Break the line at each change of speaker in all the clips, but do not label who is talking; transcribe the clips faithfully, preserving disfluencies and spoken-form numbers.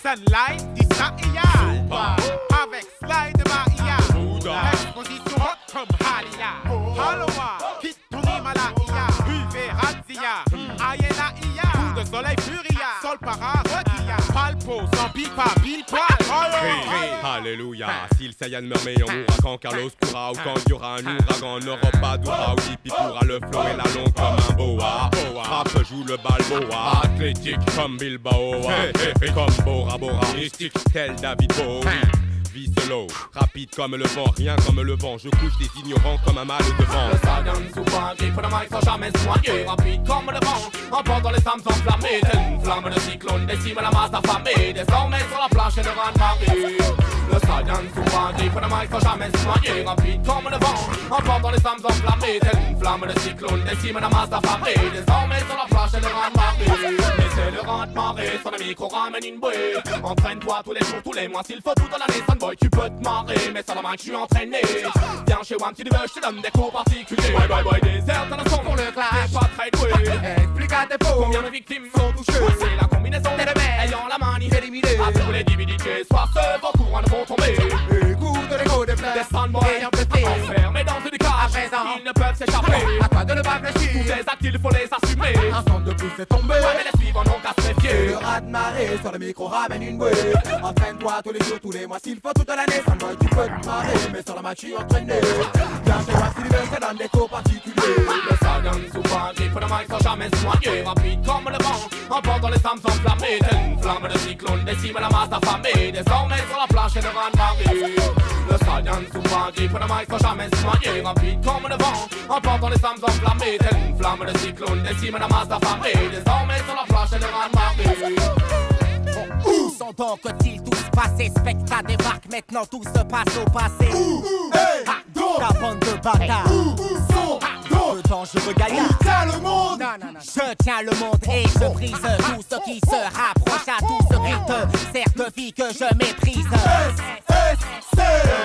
Sunlight d'Israël. Avec slide Maïa. Exposition hot comme Halia. Haloa, quitte ton Himalaya. Buvez Razia. Ayena Ia. Coup de soleil furia. Sol para requilla. Palpo, sans pique pas, pile poil.
Alléluia. Si le Saiyan meurt mais on mourra quand Carlos courra. Ou quand il y aura un ouragan, on n'aura pas d'aura. Ou Hippie pourra le flow et la longue comme un boa. Frappe joue le balboa. Athlétique comme Bilbao. Comme Bora Bora. Mystique tel David Bowie. Vie solo, rapide comme le vent, rien comme le vent. Je couche des ignorants comme un mal de vent.
Le Saiyan souvent grippe le mic sans jamais se noyer. Rapide comme le vent, emportant les âmes enflammées. Telle une flamme de cyclone décime la masse affamée. Désormais sur la planche et le rang de marée. Le Saiyan souvent grippe le mic sans jamais se noyer. Rapide comme le vent, emportant les âmes enflammées. Telle une flamme de cyclone décime la masse affamée. Désormais sur la planche et le rang de marée. Mais c'est le rang de marée, sur le micro ramène une bouée. Entraîne-toi tous les jours, tous les mois, s'il faut toute l'année. Boy, tu peux te marrer, mais ça la main que je suis entraîné. Viens chez Wam, si tu veux, je te donne des cours particuliers. Boy, boy, boy, des airs, t'en as son pour le clash. T'es pas très doué. Explique à tes faux combien de victimes sont touchées. C'est la combinaison des rebelles ayant la manie éliminée. À tous les divinités, soir ce vos courants ne vont tomber. Écoute l'écho des fleurs, des soundboys ayant blessé. Enfermés dans une cage, à présent, ils ne peuvent s'échapper. À toi de ne pas fléchir, tous les actes, il faut les assumer. Un centre de plus est tombé. Ouais, mais les suivants n'ont qu'à se méfier. Le rat de marée sur le micro ramène une bouée. Entraîne-toi tous les jours, tous les mois, s'il faut toute l'année. Ça me tu peux te marrer, mais sur la match je suis entraîné. Viens chez moi, si tu veux, je te donne des cours particuliers. Le Saiyan souvent grippe le mic sans jamais se noyer. Rapide comme le vent, emportant les âmes enflammées. Telle une flamme de cyclone décime la masse affamée. Désormais sur la planche et le rang de marée. Le Saiyan souvent grippe le mic sans jamais se noyer. Rapide comme le vent, emportant les âmes enflammées. Telle une flamme de cyclone décime la masse affamée. Désormais sur la planche et le rang de marée.
Où sont donc ils tous passés? Spectre débarque, maintenant tout se passe au passé.
Où, hey, donc,
ta bande de bâtards.
Où, où sont donc
le dangereux gaillard?
Où tient le monde?
Non, non, non. Je tiens le monde et je brise tout ce qui se rapproche à tout ce qui te sert de vie que je méprise.
S, S, C.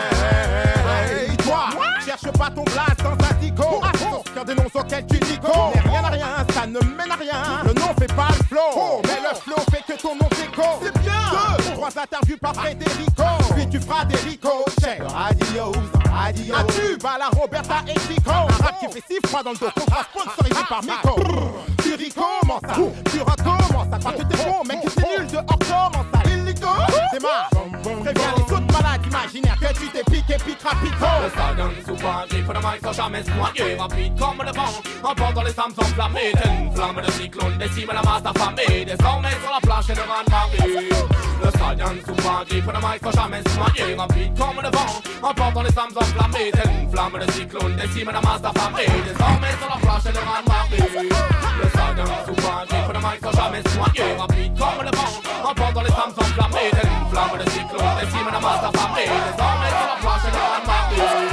Hey, toi, cherche pas ton place dans un dico. Qu'un des noms auxquels tu dis go. Mais rien à rien, ça ne mène à rien. Le nom fait pas le flow, mais le flow fait que ton nom déco.
C'est bien.
Deux, trois interviews par Frédérico. Puis tu feras des ricochets. Radio, radio. Un tube à la Roberta et Chico. Un rap qui fait si froid dans le dos. Contrat sponsorisé par Miko. Tu recommences ça, tu recommences ça. Parce que t'es bon, mec, c'est nul dehors, comment ça? Illico, démarre. Préviens les autres malades imaginaires que tu t'es piqué, pique rapido.
Le Saiyan souvent grippe le mic sans jamais se noyer. Rapide comme le vent, emportant les âmes enflammées. Telle une flamme de cyclone décime la masse affamée. Désormais sur la planche et le rang de marée. Le Saiyan souvent grippe le mic sans jamais se noyer. Rapide comme le vent, emportant les âmes enflammées. Telle une flamme de cyclone décime la masse affamée. Désormais sur la planche et le rang de marée. Le Saiyan souvent grippe le mic sans jamais se noyer. Rapide comme le vent, emportant les âmes enflammées. Telle une flamme de cyclone décime la masse affamée. Désormais sur la planche et le rang de marée.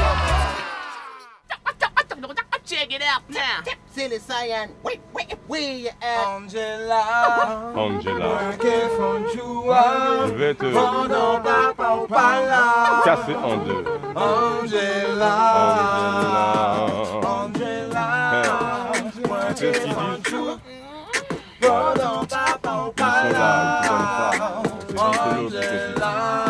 Check it out now. Silly Saiyan, wait, wait, where you at?
Angela,
Angela,
working for Joua.
je vais te
Pendant papa ou pas là.
casser en deux.
Angela,
Angela,
Angela,
Qu'est-ce qu'ils
working
disent?
for Joua. Pendant papa ou
Ils
pas
sont là, ils
là.
comprennent pas. C'est l'autre, c'est
Angela.